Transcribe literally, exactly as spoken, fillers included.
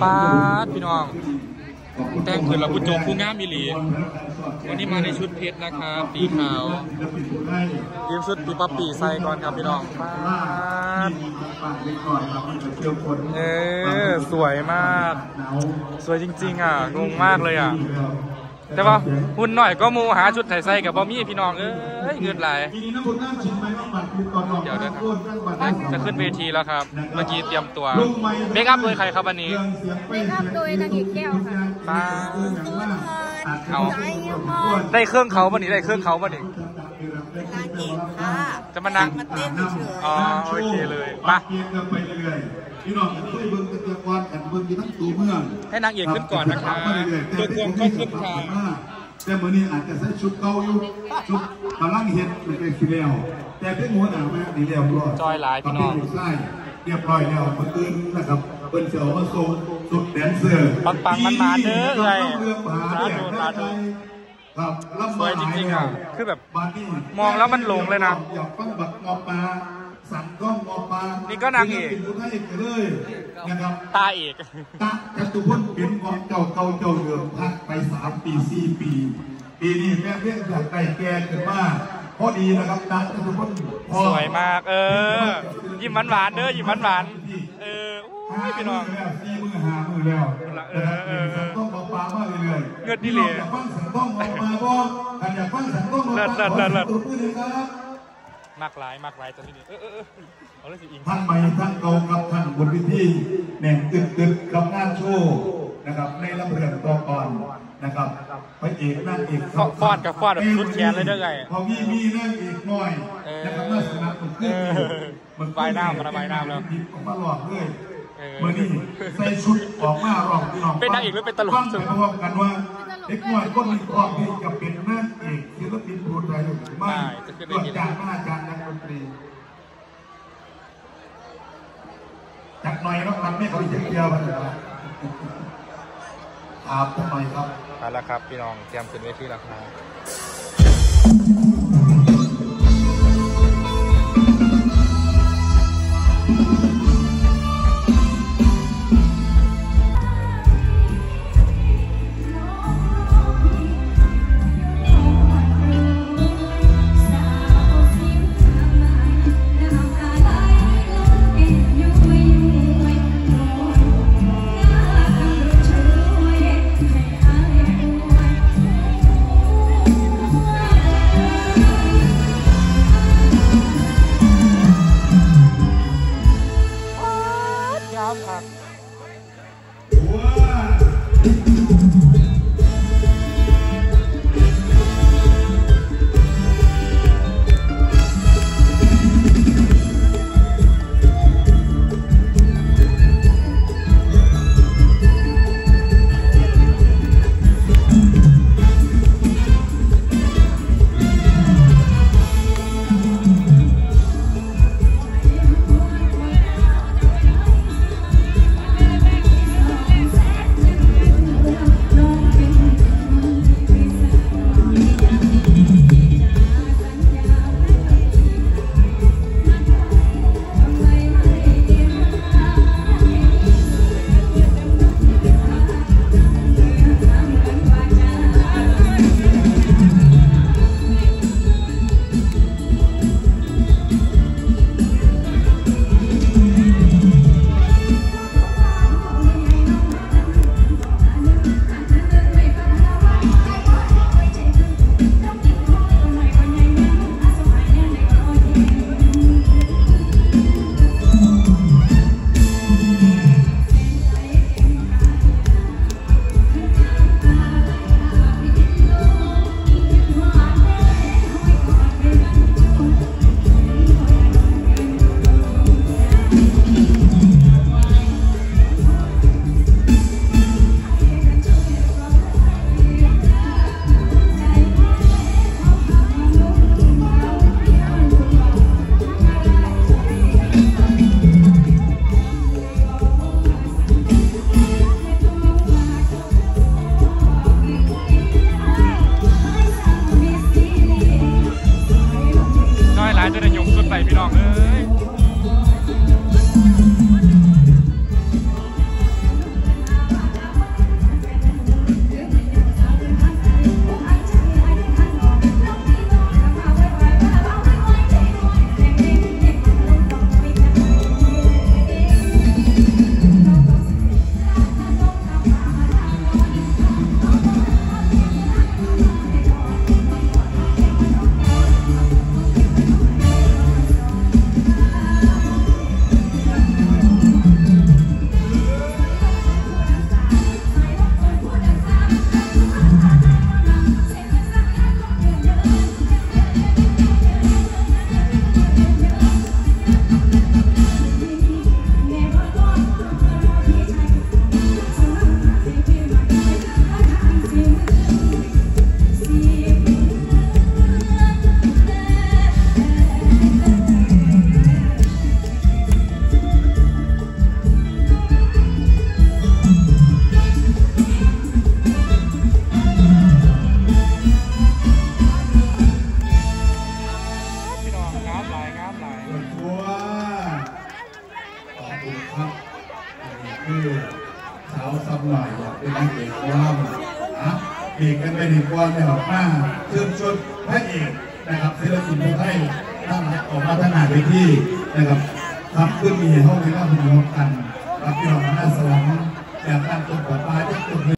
ป้าพี่น้องแต่งขึ้นแล้วผู้โจมผู้งามมิลีวันนี้มาในชุดเพชรนะครับสีขาวยืมชุดปีป๊อปปี้ใส่ก่อนครับพี่น้องป้าเออสวยมากสวยจริงๆอ่ะงงมากเลยอ่ะแต่ว่าหุ่นหน่อยก็มูหาชุดไทยใส่กับบอมี่พี่น้องเอ้ยเงินไหลเดี๋ยวเดี๋ยวจะขึ้นเวทีแล้วครับเมื่อกี้เตรียมตัวเมคอัพโดยใครครับวันนี้เมคอัพโดยนางเอกแก้วค่ะป้าเอาได้เครื่องเขาวันนี้ได้เครื่องเขาวันนี้นางเอกค่ะจะมานั่งมาเต้นเฉยอ๋อโอเคเลยมาพี่น้องกันด้วยเบิ้งตะกอนกันเบิ้งที่ทั้งตัวเมืองให้นางเอกขึ้นก่อนนะคะตัวกวงก็ขึ้นค่ะแต่เมื่อนี้อาจจะใส่ชุดเก่าอยู่ชุดกำลังเห็นเป็นเป็นสีแล้วแต่เพิ่งหัวหนาวแม่ดีแล้วรอดจอยหลายพี่น้องใช่เรียบร้อยแล้วเมื่อคืนนะครับเปิ้ลเสี่ยวมาส่งสุดแดนเซอร์ปังปังมันมาเด้อเลยตาดูตาดูครับสวยจริงๆอ่ะคือแบบมองแล้วมันหลงเลยนะอยากฟังบักงอปลาสั่งก้องงอปลานี่ก็นางเอกเลยนะครับตาเอกตาจตุพลเป็นกองเจ้าเก่าเจ้าเดิมพักไปสามปีสี่ปีปีนี้แม่เพี้ยนอยากไก่แก่ขึ้นมาพอดีนะครับตาจตุพลสวยมากเออยิ้มหวานๆเด้อยิ้มหวานๆเอออุ้ยพี่น้องสี่มือหามือแล้วเออเออต้องงอปลามาเรื่อยๆเงินดีเลยอยากฟังสั่งก้องงอปลาบ่อยากฟังสั่งก้องงอปลาขอตัวปืนเลยครับมากหลายมากหลายตอนนี้เออเออเอาเลยสิอิงท่านใหม่ท่านเก่ากับท่านบนวิธีแหน่งตึกตึกกับงานโชว์นะครับในลำเรื่องต่อก่อนนะครับพระเอกนั่งเอกฟอดกับฟอดแบบชุดแขนเลยด้วยไงพอมีมีนั่งเอกหน่อยนะครับมาสนับสนุนมันใบหน้ามันใบหน้าแล้วออกมาหลอกเลยเมื่อนี้ใส่ชุดออกมาหลอกพี่น้องเป็นนางเอกหรือเป็นตลกจะพร้อมกันว่าเด็กน้อยก็มีออกที่จะเป็นนางเอกศิลปินผู้ใดหรือไม่ตัวจานมาจานนักดนตรีจักหน่อยต้องทำให้เขาเยี่ยมๆนะครับครับจักหน่อยครับเอาละครับพี่น้องเตรียมขึ้นเวทีแล้วครับาวซ้ำหน่อยอยากเป็นนางเอกของเราอ่ะเอกกันไปหนึ่งวันเนี่ยหรอกมาเชิญชวนพระเอกนะครับศิลปินผู้ไทยตั้งออกมาตั้งหน้าเวทีนะครับทำขึ้นมีห้องในร่างพนมกันรับรองหน้าสวรรค์จากการตกปลาจากจุด